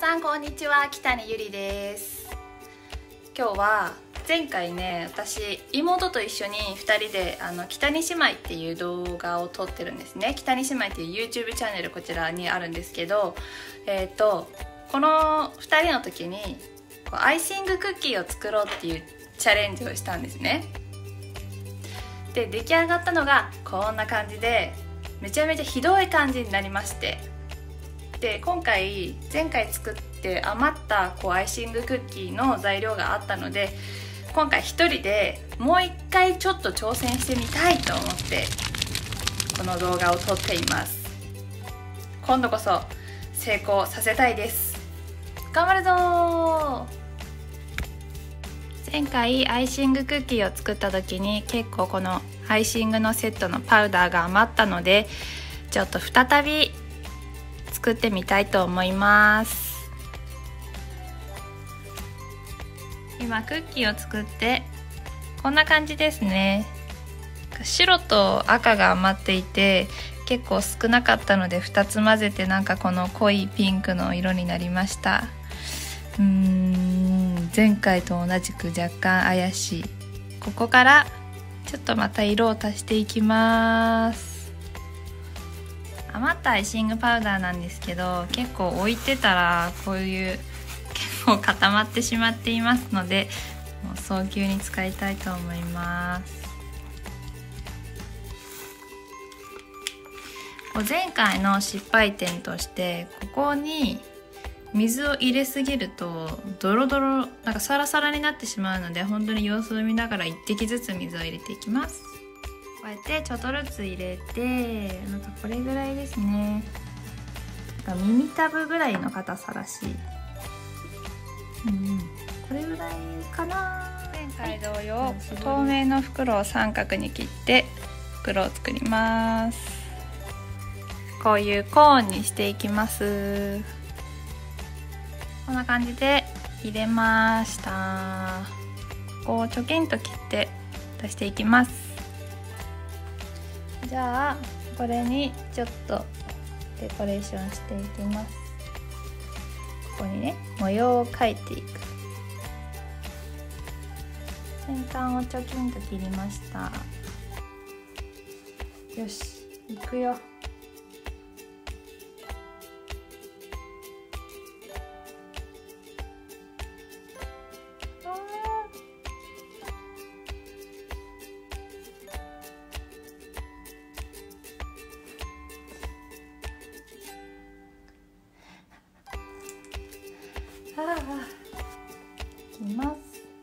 さんこんにちは、北にゆりです。今日は前回ね、私妹と一緒に2人で北に姉妹っていう動画を撮ってるんですね。北に姉妹っていう YouTube チャンネルこちらにあるんですけど、この2人の時にアイシングクッキーを作ろうっていうチャレンジをしたんですね。で出来上がったのがこんな感じで、めちゃめちゃひどい感じになりまして、で前回作って余ったアイシングクッキーの材料があったので、今回一人でもう一回ちょっと挑戦してみたいと思ってこの動画を撮っています。今度こそ成功させたいです。頑張るぞー。前回アイシングクッキーを作った時に結構このアイシングのセットのパウダーが余ったので、ちょっと再び作ってみたいと思います。今クッキーを作ってこんな感じですね。白と赤が余っていて結構少なかったので2つ混ぜて、この濃いピンクの色になりました。前回と同じく若干怪しい。ここからちょっとまた色を足していきます。余ったアイシングパウダーなんですけど、結構置いてたらこういう結構固まってしまっていますので、もう早急に使いたいと思います。前回の失敗点として、ここに水を入れすぎるとドロドロサラサラになってしまうので、本当に様子を見ながら1滴ずつ水を入れていきます。こうやってちょっとずつ入れて、これぐらいですね。耳たぶぐらいの硬さらしい。これぐらいかな。前回同様、透明の袋を三角に切って袋を作ります。こういうコーンにしていきます。こんな感じで入れました。ここをチョキンと切って出していきます。じゃあこれにちょっとデコレーションしていきます。ここにね、模様を描いていく。先端をチョキンと切りました。よし、いくよ。いきます。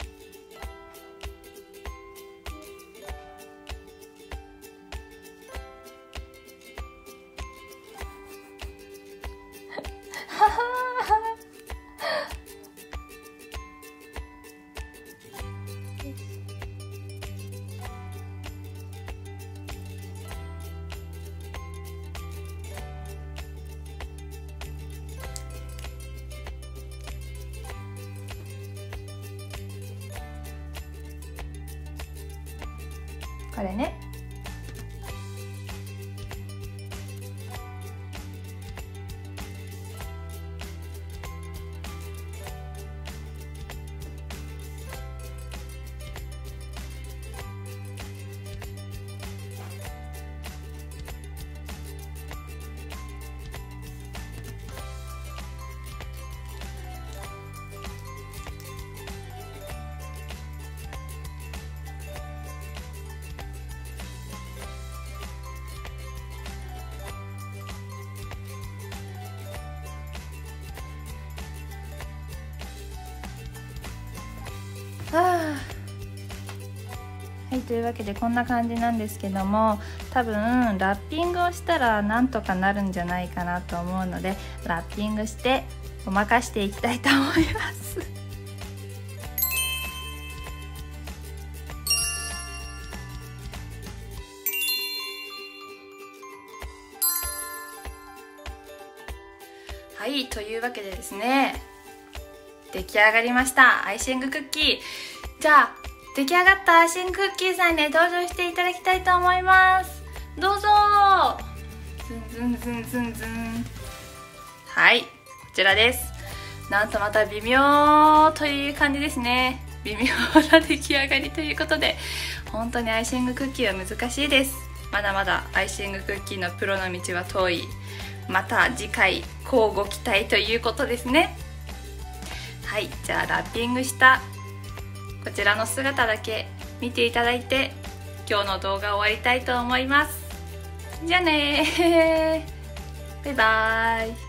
これね。はい、というわけでこんな感じなんですけども、多分ラッピングをしたらなんとかなるんじゃないかなと思うので、ラッピングしてごまかしていきたいと思います。はい、というわけでですね、出来上がりましたアイシングクッキー。じゃあ出来上がったアイシングクッキーさんに登場していただきたいと思います。どうぞ。ズンズンズンズンズン。はい、こちらです。 なんとまた微妙という感じですね。微妙な出来上がりということで、本当にアイシングクッキーは難しいです。まだまだアイシングクッキーのプロの道は遠い。また次回乞うご期待ということですね。はい、じゃあラッピングしたこちらの姿だけ見ていただいて、今日の動画を終わりたいと思います。じゃあねーバイバーイ。